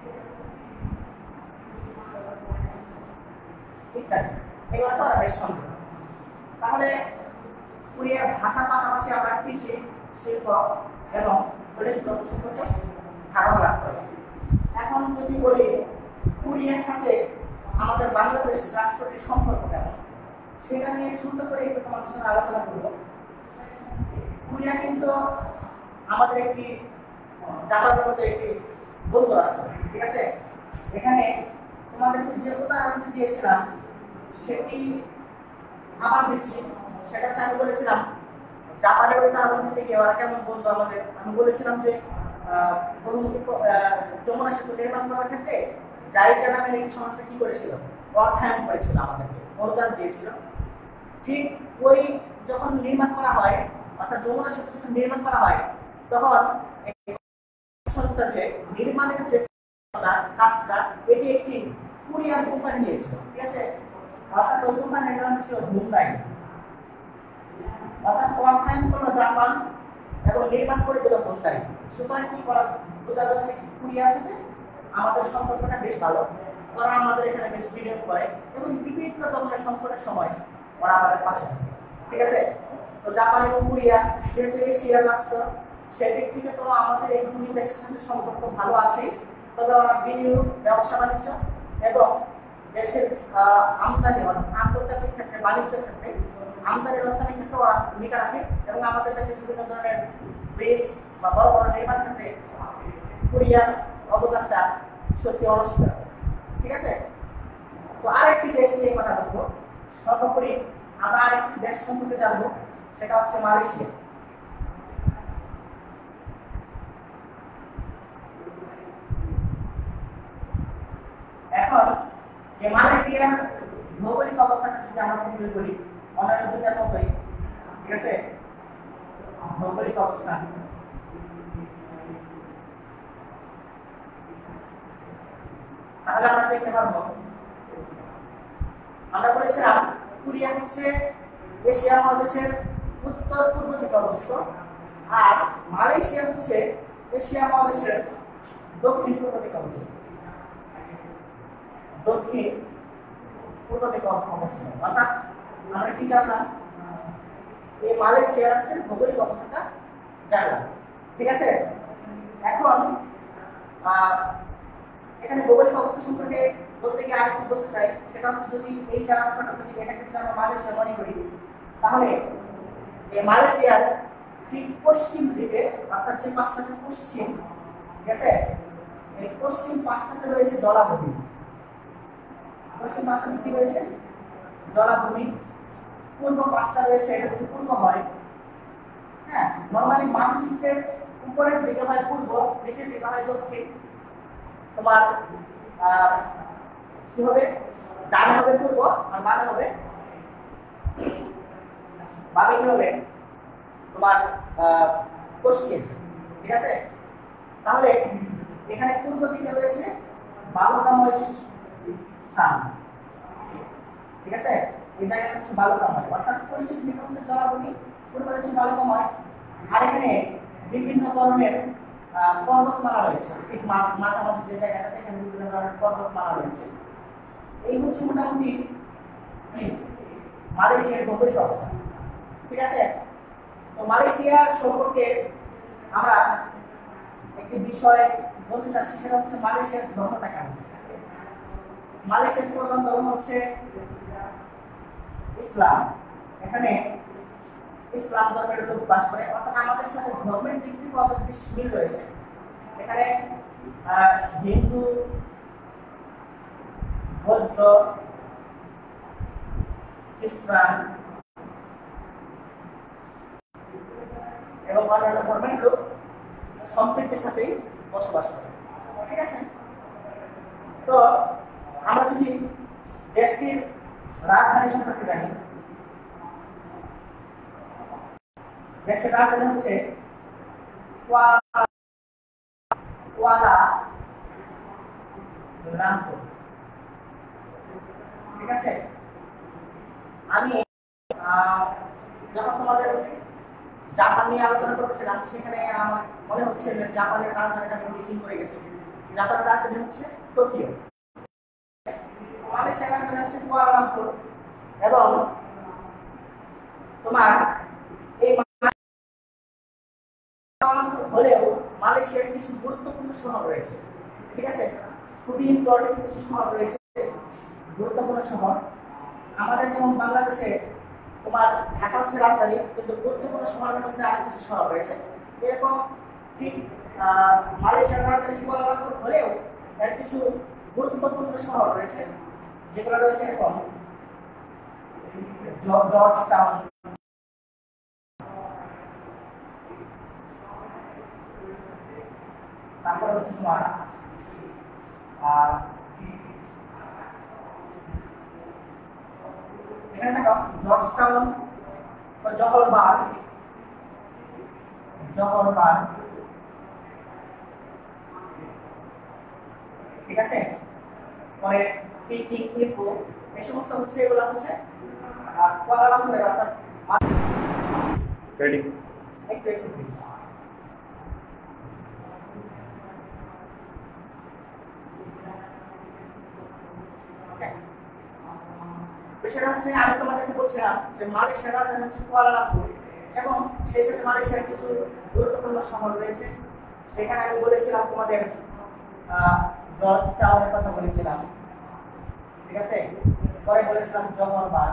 ইত্যাদি, এগুলো তো ওরা বেশ সমৃদ্ধ। তাহলে কোরিয়ার ভাষার পাশাপাশি আমরা কৃষি, শিল্প এবং খনিজ দ্রব্য সম্পর্কে ধারণা লাভ করি। এখন যদি বলি কোরিয়ার সাথে আমাদের বাংলাদেশ রাষ্ট্রটির সম্পর্ক কেমন, সেটা নিয়ে ছোট্ট করে একটু তোমাদের সাথে আলোচনা করব। কোরিয়া কিন্তু আমাদের একটি জাপানের মতো একটি বন্ধু রাষ্ট্র, ঠিক আছে। এখানে তোমাদেরকে যে উদাহরণটি দিয়েছিলাম সেটি আবার দিচ্ছি, সেটা হচ্ছে আমি বলেছিলাম জাপানের উদাহরণ দিতে গিয়ে ওরা কেমন বন্ধু আমাদের। আমি বলেছিলাম যে যমুনা সেতু নির্মাণ করার ক্ষেত্রে জাইকা নামের একটি সংস্থা কি করেছিল, অর্থায়ন করেছিল, আমাদেরকে অনুদান দিয়েছিল। ঠিক ওই যখন নির্মাণ করা হয়, অর্থাৎ যমুনা সেতু যখন নির্মাণ করা হয়, তখন সংস্থা যে নির্মাণের যে কাজটা, এটি একটি কোরিয়ান কোম্পানি নিয়েছিল, ঠিক আছে। অর্থাৎ ওই কোম্পানির নাম ছিল হুন্ডাই। অর্থাৎ কনফাইন করলো জাপান এবং নির্মাণ করে দিল হুন্ডাই। সুতরাং কি করা বোঝা যাচ্ছে কোরিয়ার সাথে আমাদের সম্পর্কটা বেশ ভালো, ওরা আমাদের এখানে বেশ বিনিয়োগ করে এবং বিভিন্ন ধরনের সংকটের সময় ওরা আমাদের পাশে থাকে, ঠিক আছে। তো জাপান এবং কোরিয়া যেহেতু এশিয়ার রাষ্ট্র, সেদিক থেকে তো আমাদের এই দুই দেশের সাথে সম্পর্ক ভালো আছে। তবে ওরা বিনিয়োগ, ব্যবসা বাণিজ্য এবং দেশের আমদানি আন্তর্জাতিক ক্ষেত্রে, বাণিজ্য ক্ষেত্রে, আমদানি রপ্তানি ক্ষেত্রে ওরা ভূমিকা রাখে এবং আমাদের দেশে বিভিন্ন ধরনের ব্রিজ বা বড় বড় নির্মাণ ক্ষেত্রে কোরিয়ার অবদানটা সত্যি অনস্বীকার্য, ঠিক আছে। তো আরেকটি দেশ নিয়ে কথা বলবো। সর্বোপরি আমরা আরেকটি দেশ সম্পর্কে জানবো, সেটা হচ্ছে মালয়েশিয়া। এখন এই মালয়েশিয়ার ভৌগোলিক অবস্থাটা যদি আমরা তুলে ধরি অন্যান্য দুটার মতোই, ঠিক আছে। ভৌগোলিক অবস্থা তাহলে আমরা দেখতে পারবো, আমরা বলেছিলাম কোরিয়া হচ্ছে এশিয়া মহাদেশের উত্তর পূর্ব দিকে অবস্থিত, আর মালয়েশিয়া হচ্ছে এশিয়া মহাদেশের দক্ষিণ পূর্ব দিকে অবস্থিত। দক্ষিণ পূর্ব দিকে অবস্থিত অর্থাৎ আমরা কি জানলাম, এই মালয়েশিয়ার রাষ্ট্রের ভৌগোলিক অবস্থাটা জানলাম, ঠিক আছে। এখন এখানে ভৌগোলিক অবস্থা সম্পর্কে বলতে গিয়ে আরেকটু বলতে চাই, সেটা হচ্ছে যদি এই রাষ্ট্রটা যদি এটাকে যদি আমরা মালয়েশিয়া মনে করি, তাহলে এই মালয়েশিয়ার ঠিক পশ্চিম দিকে অর্থাৎ যে পাশটাতে পশ্চিম, ঠিক আছে, এই পশ্চিম পাশটাতে রয়েছে জলাভূমি। পশ্চিম পাশটাতে কি রয়েছে? জলাভূমি। পূর্ব পাশটা রয়েছে, এটা যদি পূর্ব হয়, হ্যাঁ, নরমালি মানচিত্রের উপরের দিকে হয় পূর্ব, নিচের দিকে হয় দক্ষিণ। তোমার কি হবে? ডানে হবে পূর্ব আর বামে হবে বামে কি হবে তোমার পশ্চিম, ঠিক আছে। তাহলে এখানে পূর্ব দিকে রয়েছে বালুকাময় স্থান, ঠিক আছে। এই জায়গাটা হচ্ছে বালুকাময়, অর্থাৎ পশ্চিম দিকে হচ্ছে জলাভূমি, পূর্ব হচ্ছে বালুকাময়। আর এখানে বিভিন্ন ধরনের পর্বতমালা রয়েছে, ঠিক মাঝামাঝি যে জায়গাটাতে এখানে বিভিন্ন ধরনের পর্বতমালা রয়েছে। এই হচ্ছে মোটামুটি মালয়েশিয়ার ভৌগোলিক অবস্থা, ঠিক আছে। তো মালয়েশিয়া সম্পর্কে আমরা একটি বিষয় বলতে চাচ্ছি, সেটা হচ্ছে মালয়েশিয়ার ধর্মটা কেমন। মালয়েশিয়ার প্রধান ধর্ম হচ্ছে ইসলাম। এখানে ইসলাম ধর্মের লোক বাস করে, অর্থাৎ আমাদের সাথে ধর্মের দিক থেকে অনেক বেশি মিল রয়েছে। এখানে হিন্দু, বৌদ্ধ, খ্রিস্টান এবং অন্যান্য ধর্মের লোক সম্প্রীতির সাথেই বসবাস করে, ঠিক আছে। তো আমরা যদি দেশটির রাজধানী সম্পর্কে জানি, দেশটির রাজধানী হচ্ছে কুয়ালালামপুর, ঠিক আছে। আমি যখন তোমাদের জাপান নিয়ে আলোচনা করতেছিলাম, সেখানে আমার মনে হচ্ছে যে জাপানের রাজধানীটা আমি মিসিং করে গেছি। জাপানের রাজধানী হচ্ছে টোকিও, মালয়েশিয়ার রাজধানী হচ্ছে কুয়ালালামপুর। এবং তোমার এই হলেও মালয়েশিয়ার কিছু গুরুত্বপূর্ণ শহর রয়েছে, ঠিক আছে। খুবই ইম্পর্টেন্ট কিছু শহর রয়েছে, গুরুত্বপূর্ণ শহর। আমাদের যেমন বাংলাদেশে তোমার ঢাকা হচ্ছে রাজধানী, কিন্তু গুরুত্বপূর্ণ শহরের মধ্যে আরো কিছু শহর রয়েছে। এরকম ঠিক মালয়েশিয়ার রাজধানী কুয়ালালামপুর হলেও এর কিছু গুরুত্বপূর্ণ শহর রয়েছে, যেগুলো রয়েছে এরকম জর্জ টাউন, তারপরে হচ্ছে তোমার এখানে দেখো জর্জ টাউন বা জহরবাল, জহরবাল, ঠিক আছে। পরে পিকিং, ইপো, এই সমস্ত হচ্ছে এগুলো হচ্ছে কুয়ালালামপুরের অর্থাৎ রেডি একটু একটু প্লিজ। বিষয়টা হচ্ছে আমি তোমাদেরকে বলছিলাম যে মালয়েশিয়ার রাজধানী হচ্ছে কুয়ালালামপুর এবং সেই সাথে মালয়েশিয়ার কিছু গুরুত্বপূর্ণ শহর রয়েছে। সেখানে আমি বলেছিলাম তোমাদের জর্জ টাউনের কথা বলেছিলাম, ঠিক আছে। পরে বলেছিলাম জহর বাগ,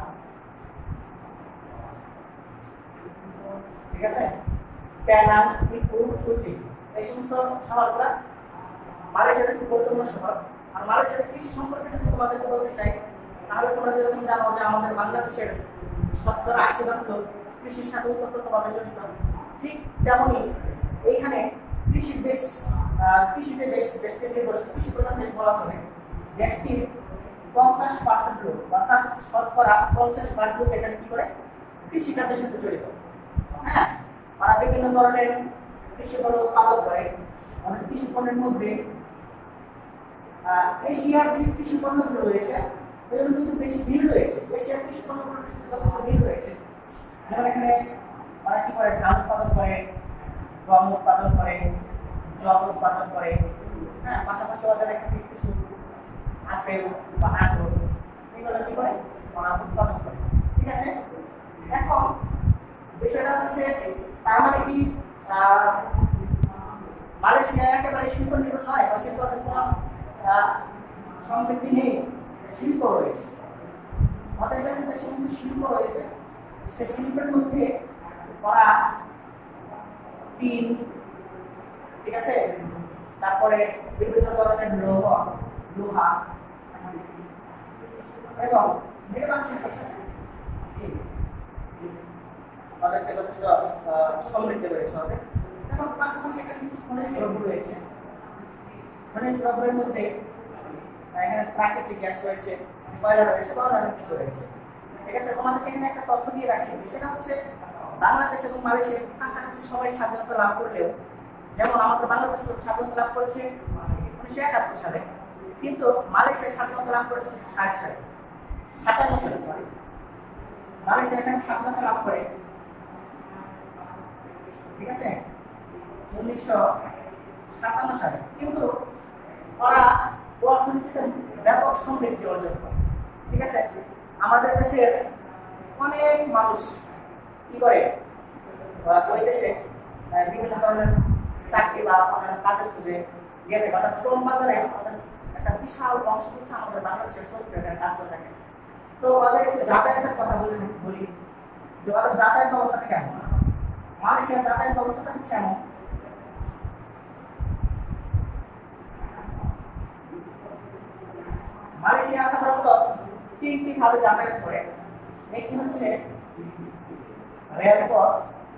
ঠিক আছে, পেনাং, ইপো, কুচি, এই সমস্ত শহরগুলা মালয়েশিয়ার খুব গুরুত্বপূর্ণ শহর। আর মালয়েশিয়ার কৃষি সম্পর্কে যদি তোমাদেরকে বলতে চাই তাহলে তোমরা যেরকম জানো যে আমাদের বাংলাদেশের শতকরা আশি ভাগ লোক কৃষির সাথে ওতপ্রোতভাবে জড়িত, ঠিক তেমনই এইখানে কৃষি দেশ, কৃষিতে বেশ দেশটির নির্ভরশীল, কৃষি প্রধান দেশ বলা চলে। দেশটির পঞ্চাশ পার্সেন্ট লোক অর্থাৎ শতকরা পঞ্চাশ ভাগ লোক এখানে কি করে কৃষিকাজের সাথে জড়িত। হ্যাঁ, ওরা বিভিন্ন ধরনের কৃষি পণ্য উৎপাদন করে। আমাদের কৃষি পণ্যের মধ্যে এশিয়ার যে কৃষি পণ্যগুলো রয়েছে এগুলো কিন্তু বেশি ভিড় রয়েছে, এশিয়ার কৃষি পণ্যগুলোর সাথে যথেষ্ট ভিড় রয়েছে। যেমন এখানে ওরা কি করে ধান উৎপাদন করে, গম উৎপাদন করে, জব উৎপাদন করে। হ্যাঁ, পাশাপাশি ওদের এখানে কিছু আপেল বা আঙুর এগুলো কি করে ওরা উৎপাদন করে, ঠিক আছে। এখন বিষয়টা হচ্ছে তার মানে কি মালয়েশিয়া একেবারে শিল্প নির্ভর নয় বা শিল্পের কোনো সমৃদ্ধি নেই, শিল্প রয়েছে। আমাদের কাছে যে সমস্ত শিল্প রয়েছে সে শিল্পের মধ্যে ওরা টিন, ঠিক আছে, তারপরে বিভিন্ন ধরনের লৌহ, লোহা এবং নির্মাণ শিল্প আমাদেরকে যথেষ্ট সমৃদ্ধ রয়েছে হবে। এবং পাশাপাশি একটা কিছু খনিজ দ্রব্য রয়েছে। খনিজ দ্রব্যের মধ্যে এখানে প্রাকৃতিক গ্যাস রয়েছে, কয়লা রয়েছে, অন্যান্য কিছু রয়েছে, ঠিক আছে। তোমাদেরকে এখানে একটা তথ্য দিয়ে রাখি, সেটা হচ্ছে বাংলাদেশ এবং মালয়েশিয়া কাছাকাছি সবাই স্বাধীনতা লাভ করলেও, যেমন আমাদের বাংলাদেশ স্বাধীনতা লাভ করেছে উনিশশো একাত্তর সালে, কিন্তু মালয়েশিয়া স্বাধীনতা লাভ করেছে উনিশশো ষাট সালে, সাতান্ন সালে সরি। মালয়েশিয়া এখানে স্বাধীনতা লাভ করে, ঠিক আছে, উনিশশো সাতান্ন সালে, কিন্তু ওরা অর্থনীতিতে ব্যাপক সমৃদ্ধি অর্জন করে, ঠিক আছে। আমাদের দেশের অনেক মানুষ কি করে ওই দেশে বিভিন্ন ধরনের চাকরি বা অন্যান্য কাজের খুঁজে গেলে অর্থাৎ শ্রম বাজারে একটা বিশাল অংশ হচ্ছে আমাদের বাংলাদেশের শ্রমিকরা এখানে কাজ করে থাকে। তো ওদের একটু যাতায়াতের কথা বলে বলি যে ওদের যাতায়াত ব্যবস্থাটা কেমন। মালয়েশিয়ার যাতায়াত ব্যবস্থাটা হচ্ছে এমন, মালয়েশিয়া সাধারণত তিনটি ভাবে যাতায়াত করে। একটি হচ্ছে রেলপথ,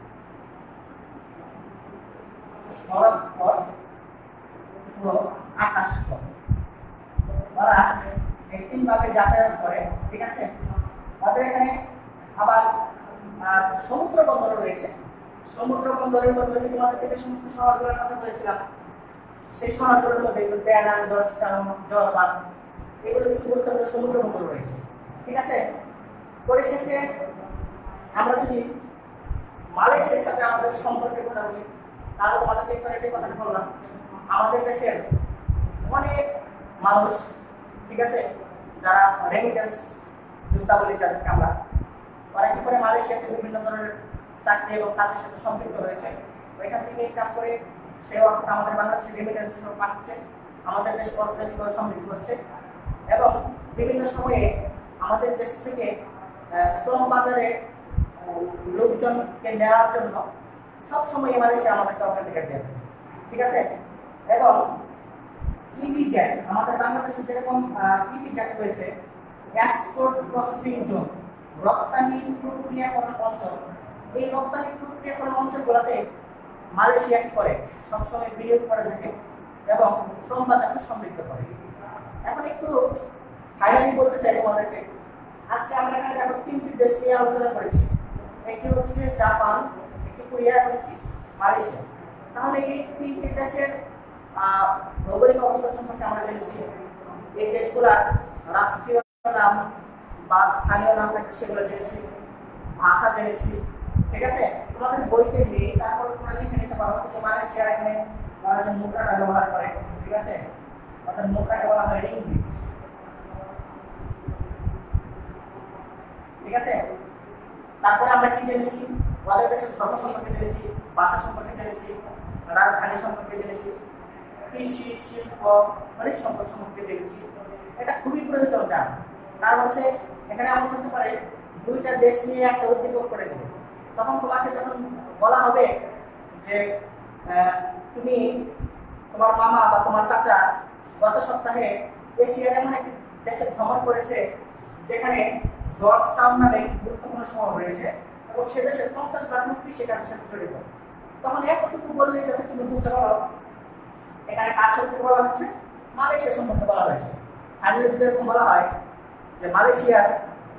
সড়ক পথ ও আকাশ পথ। ওরা এই তিন ভাবে যাতায়াত করে, ঠিক আছে। ওদের এখানে আবার সমুদ্র বন্দর রয়েছে। সমুদ্র বন্দরের মধ্যে যে তোমাদেরকে যে সমস্ত শহরগুলোর কথা বলেছিলাম সেই শহরগুলোর মধ্যে Penang, George Town, Johor Bahru এগুলো কিছু গুরুত্বপূর্ণ সমুদ্র বন্দর রয়েছে, ঠিক আছে। পরিশেষে আমরা যদি মালয়েশিয়ার সাথে আমাদের সম্পর্কের কথা বলি তাহলে তোমাদেরকে একটু যে কথাটা বললাম, আমাদের দেশের অনেক মানুষ, ঠিক আছে, যারা রেমিটেন্স যোদ্ধা বলি যাদেরকে আমরা, ওরা কি করে মালয়েশিয়াতে বিভিন্ন ধরনের চাকরি এবং কাজের সাথে সম্পৃক্ত রয়েছে। ওইখান থেকে ইনকাম করে সে অর্থটা আমাদের বাংলাদেশের রেমিটেন্স পাঠাচ্ছে, আমাদের দেশ অর্থনৈতিকভাবে সমৃদ্ধ হচ্ছে এবং বিভিন্ন সময়ে আমাদের দেশ থেকে শ্রম বাজারে লোকজনকে নেওয়ার জন্য সবসময় মালয়েশিয়া আমাদেরকে অগ্রাধিকার দেবে, ঠিক আছে। এবং ইপিজেড আমাদের বাংলাদেশে যেরকম ইপিজেড রয়েছে, এক্সপোর্ট প্রসেসিং জোন, রপ্তানি প্রক্রিয়াকরণ অঞ্চল, এই রপ্তানি প্রক্রিয়াকরণ অঞ্চলগুলোতে মালয়েশিয়া কি করে সবসময় বিনিয়োগ করে থাকে এবং শ্রম বাজারকে সমৃদ্ধ করে। এখন একটু ফাইনালি বলতে চাই তোমাদেরকে, আজকে আমরা এখানে দেখো তিনটি দেশ নিয়ে আলোচনা করেছি। একটি হচ্ছে জাপান, একটি কোরিয়া এবং মালয়েশিয়া। তাহলে এই তিনটি দেশের ভৌগোলিক অবস্থান সম্পর্কে আমরা জেনেছি। এই দেশগুলার রাষ্ট্রীয় নাম বা স্থানীয় নাম থাকবে সেগুলো জেনেছি, ভাষা জেনেছি, ঠিক আছে। তোমাদের বইতে নেই, তারপর তোমরা লিখে নিতে পারো। তো মালয়েশিয়ার এখানে ওরা যে মুদ্রাটা ব্যবহার করে, ঠিক আছে, অর্থাৎ মুদ্রাকে বলা হয় রিঙ্গিট, ঠিক আছে। তারপরে আমরা কি জেনেছি, ওদের দেশের ধর্ম সম্পর্কে জেনেছি, ভাষা সম্পর্কে জেনেছি, রাজধানী সম্পর্কে জেনেছি, কৃষি, শিল্প, খনিজ সম্পদ সম্পর্কে জেনেছি। এটা খুবই প্রয়োজন জানা। কারণ হচ্ছে এখানে এমন হতে পারে দুইটা দেশ নিয়ে একটা উদ্দীপক করে দেবে, তখন তোমাকে যখন বলা হবে যে তুমি তোমার মামা বা তোমার চাচা গত সপ্তাহে এশিয়ার এমন একটি দেশে ভ্রমণ করেছে যেখানে জর্জ টাউন নামে গুরুত্বপূর্ণ শহর রয়েছে এবং সে দেশের পঞ্চাশ ভাগ লোক কৃষিকাজের সাথে জড়িত, তখন এতটুকু বললেই যাতে তুমি বুঝতে পারো এখানে কার সম্পর্কে বলা হচ্ছে, মালয়েশিয়া সম্পর্কে বলা হয়েছে। আর যদি এরকম বলা হয় যে মালয়েশিয়ার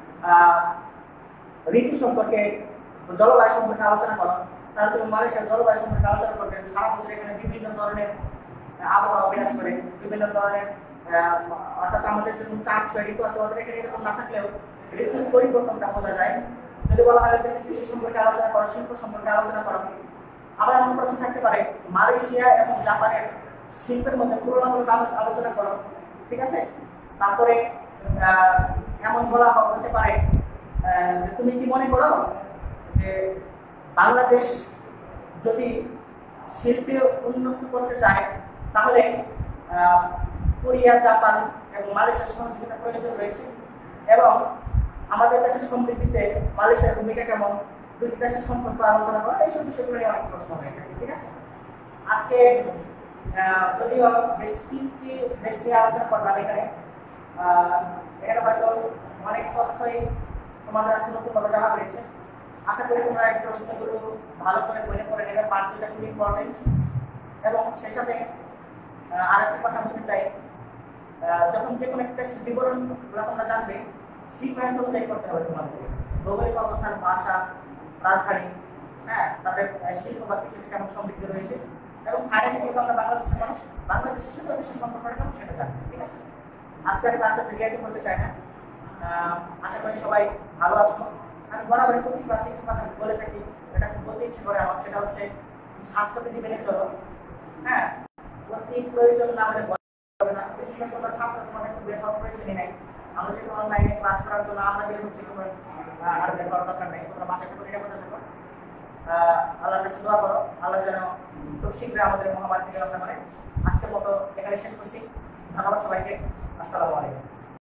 ঋতু সম্পর্কে, জলবায়ু সম্পর্কে আলোচনা করো, তাহলে তুমি মালয়েশিয়ার জলবায়ু সম্পর্কে আলোচনা করবে। সারা বছর এখানে বিভিন্ন ধরনের আবহাওয়া বিরাজ করে, বিভিন্ন ধরনের অর্থাৎ আমাদের জন্য চার ছয় ঋতু আছে, ওদের এখানে এরকম না থাকলেও ঋতুর পরিবর্তনটা বোঝা যায়। যদি বলা হয় দেশের কৃষি সম্পর্কে আলোচনা করো, শিল্প সম্পর্কে আলোচনা করো। আবার এমন প্রশ্ন থাকতে পারে মালয়েশিয়া এবং জাপানের শিল্পের মধ্যে তুলনামূলক আলোচনা করো, ঠিক আছে। তারপরে এমন বলা হতে পারে যে তুমি কি মনে করো যে বাংলাদেশ যদি শিল্পে উন্নতি করতে চায় তাহলে কোরিয়া, জাপান এবং মালয়েশিয়ার সহযোগিতার প্রয়োজন রয়েছে, এবং আমাদের দেশের সমৃদ্ধিতে মালয়েশিয়ার ভূমিকা কেমন, দুটি দেশের সম্পর্ক আলোচনা করা, এইসব বিষয়গুলো নিয়ে অনেক প্রশ্ন হয়ে থাকে, ঠিক আছে। আজকে যদিও বেশ তিনটি দেশ নিয়ে আলোচনা করলাম এখানে, এখানে হয়তো অনেক তথ্যই তোমাদের আজকে নতুনভাবে জানা হয়েছে। আশা করি তোমরা এই প্রশ্নগুলো ভালো করে মনে করে নেবে, পার্ট দুটা খুব ইম্পর্টেন্ট। এবং সেই সাথে আরেকটা কথা বলতে চাই, যখন যে কোনো একটা বিবরণগুলো তোমরা জানবে সিকোয়েন্স অনুযায়ী করতে হবে তোমাদের। ভৌগোলিক অবস্থান, ভাষা, রাজধানী, হ্যাঁ, তাদের শিল্প বা কৃষিতে কেমন সমৃদ্ধ রয়েছে, এবং ফাইনালি যেহেতু আমরা বাংলাদেশের মানুষ, বাংলাদেশের সাথে দেশের সম্পর্কটা কেমন সেটা জানবে, ঠিক আছে। আজকে আমি ক্লাসটা দীর্ঘায়িত করতে চাই না, আশা করি সবাই ভালো আছো। আমি বরাবরই প্রতি ক্লাসে একটু কথা বলে থাকি, এটা খুব বলতে ইচ্ছে করে আমার, সেটা হচ্ছে স্বাস্থ্যবিধি মেনে চলো। হ্যাঁ, অতি প্রয়োজন না হলে বলা না, বেশিরভাগ তোমরা ছাত্র, তোমাদের একটু বের হওয়ার প্রয়োজনই নাই। আমরা যেহেতু অনলাইনে ক্লাস করার জন্য আমরা বের হচ্ছি, তোমার আর বের করার দরকার নেই, তোমরা বাসায় থেকে এটা করতে থাকো। আল্লাহর কাছে দোয়া করো, আল্লাহ যেন খুব শীঘ্রই আমাদের মহামারী থেকে রক্ষা করে। আজকের মতো এখানে শেষ করছি, ধন্যবাদ সবাইকে, আসসালামু আলাইকুম।